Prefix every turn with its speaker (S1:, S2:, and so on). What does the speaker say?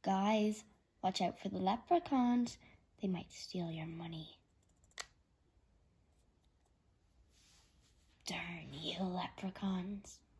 S1: Guys, watch out for the leprechauns. They might steal your money. Darn you, leprechauns.